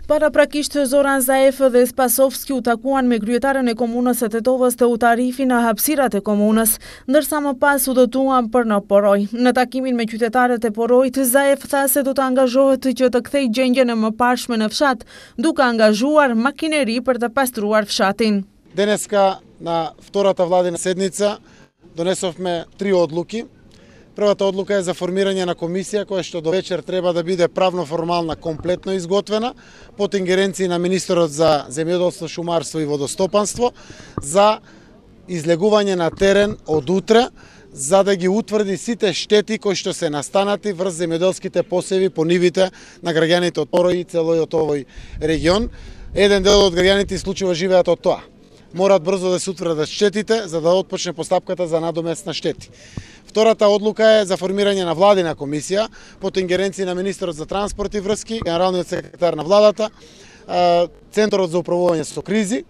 Paraprakisht Zoran Zaev dhe Spasovski u takuan me kryetaren e komunës së Tetovës të utarifin në hapësirat e komunës, ndërsa më pas u dëtuan për në Poroj. Në takimin me qytetarët e Porojit, Zaev tha se do të angazhohet që të kthejë gjendjen e mëparshme në fshat, duke angazhuar makineri për të pastruar fshatin. Денеска на втората владина седница донесовме 3 одлуки. Првата одлука е за формирање на комисија која што до вечер треба да биде правно формална комплетно изготвена под ингеренции на министерот за земјоделство, шумарство и водостопанство за излегување на терен од утре за да ги утврди сите штети кои што се настанати врз земјоделските посеви по нивите на граѓаните од Порой и целојот овој регион. Еден дел од граѓаните случајно живеат од тоа. Морат брзо да се утврдат штетите за да отпочне постапката за надомест на штети. Втората одлука е за формирање на владина комисија под ингеренции на министерот за транспорт и врски, генералниот секретар на владата, Центарот за управување со кризи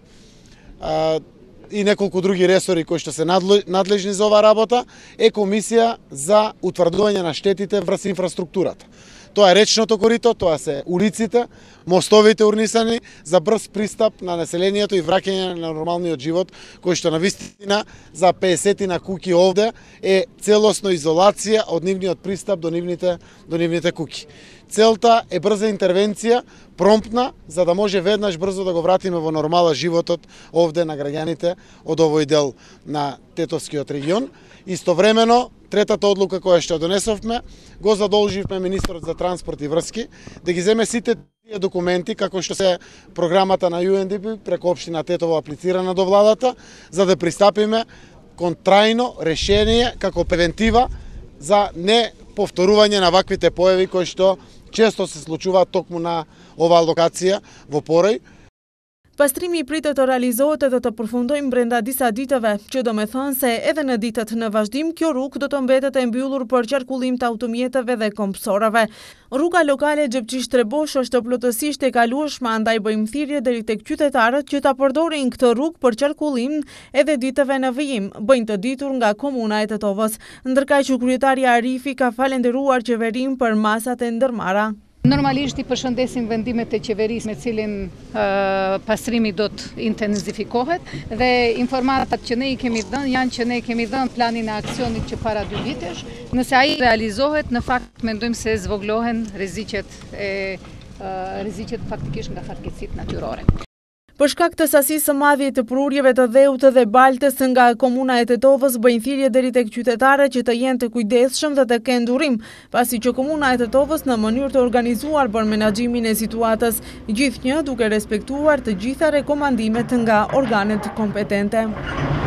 и неколку други ресори кои што се надлежни за оваа работа, е комисија за утврдување на штетите врз инфраструктурата. Тоа е речното корито, тоа се улиците, мостовите урнисани за брз пристап на населението и враќање на нормалниот живот, кој што навистина за 50 куќи овде е целосно изолација од нивниот пристап до нивните куќи. Целта е брза интервенција, промптна, за да може веднаш брзо да го вратиме во нормала животот овде на граѓаните од овој дел на Тетовскиот регион. Истовремено, третата одлука која што донесовме, го задолживме министерот за транспорт и врски да ги земе сите тие документи, како што се програмата на UNDP преку општина Тетово аплицирана до владата, за да пристапиме кон трајно решение како превентива за не повторување на ваквите појави кои што често се случуваат токму на оваа локација во Порой. Pastrimi pritet të realizohet edhe të përfundojmë brenda disa ditëve, që do me thënë se edhe në ditët në vazhdim kjo rrugë do të mbetet e mbyllur për qarkullim të automjeteve dhe kompsorave. Rruga lokale Gjepqish-Trebosh është plotësisht e kalueshme, andaj bëjmë thirrje deri tek qytetarët që ta përdorin këtë rrugë për qarkullim edhe ditëve në vijim, bëjnë të ditur nga komuna e Tetovës, ndërkaq që kryetari Arifi ka falenderuar qeverinë për masat e ndërmarra. Normalisht i përshëndesim vendimet e qeverisë me cilin pastrimi do të intensifikohet dhe informatat që ne i kemi dhënë janë që ne kemi dhënë planin e aksionit që para 2 vitesh. Nëse ai realizohet, në fakt mendojmë se zvoglohen rreziqet faktikisht nga fatkeqësitë natyrore. Për shkak të sasisë së madhe të prurjeve të dheut dhe baltës nga komuna e Tetovës, bëjnë thirrje deri tek qytetarët që të jenë të kujdesshëm dhe të kenë durim, pasi që komuna e Tetovës në mënyrë të organizuar bën menaxhimin e situatës, gjithnjë duke respektuar të gjitha rekomandimet nga organet kompetente.